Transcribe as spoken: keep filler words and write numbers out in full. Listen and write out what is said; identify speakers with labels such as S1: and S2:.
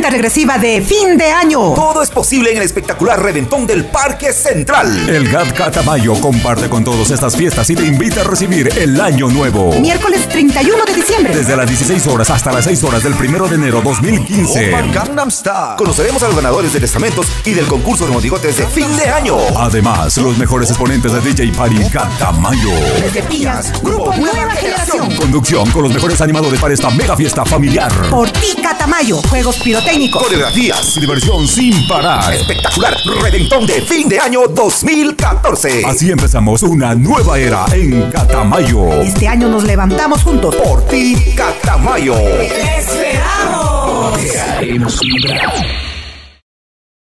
S1: cuenta regresiva de fin de año.
S2: Todo es posible en el espectacular reventón del Parque Central.
S3: El G A T Catamayo comparte con todos estas fiestas y te invita a recibir el año nuevo.
S1: Miércoles treinta y uno de diciembre.
S3: Desde las dieciséis horas hasta las seis horas del primero de enero dos mil quince.
S2: Opa Gangnam Style. Conoceremos a los ganadores de estamentos y del concurso de monigotes de fin de año.
S3: Además, los mejores exponentes de D J Party Catamayo.
S2: Desde Piñas, Grupo Nueva Generación.
S3: Conducción con los mejores animadores para esta mega fiesta familiar.
S1: Por ti Catamayo, juegos pirotécnicos,
S2: coreografías
S3: y diversión sin parar.
S2: Espectacular reventón de fin de año dos mil catorce.
S3: Así empezamos una nueva era en Catamayo.
S1: Este año nos levantamos juntos.
S2: Por ti Catamayo.
S1: ¡Te esperamos!
S4: Te haremos vibrar.